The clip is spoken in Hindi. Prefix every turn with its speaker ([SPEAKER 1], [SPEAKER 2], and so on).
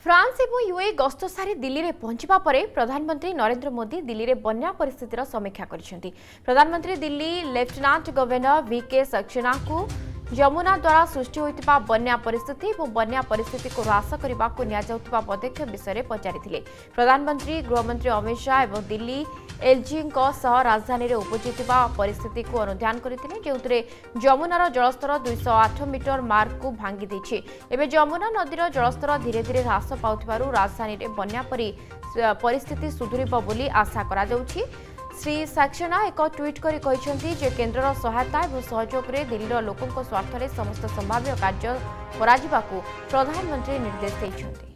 [SPEAKER 1] फ्रांस और यूए गस्त सारी दिल्ली में पहुंचा पर प्रधानमंत्री नरेंद्र मोदी दिल्ली में बन्या परिस्थितिर समीक्षा कर प्रधानमंत्री Delhi lieutenant governor VK Saxena को यमुना द्वारा सृष्टि होता बन्या परिस्थिति और बन्या परिस्थिति को ह्रास करने को नियाजाउଥିବା पदक्षेप विषय में पचारि प्रधानमंत्री गृहमंत्री अमित शाह और दिल्ली एलजी राजधानी में उपजुवा परिस्थिति को अनुध्यान करते जो यमुनार जलस्तर 208 मीटर मार्क को भांगी देछि। एवं यमुना नदीर जलस्तर धीरे धीरे ह्रास पाउथिबारु राजधानी में बन्या परिस्थिति सुधुरिब बोली आशा करा जाउछि। श्री सक्सेना एक ट्वीट कर केन्द्र सहायता और सहयोग में दिल्लीर लोकों स्वार्थ में समस्त संभाव्य कार्य प्रधानमंत्री निर्देश देइछन्ति।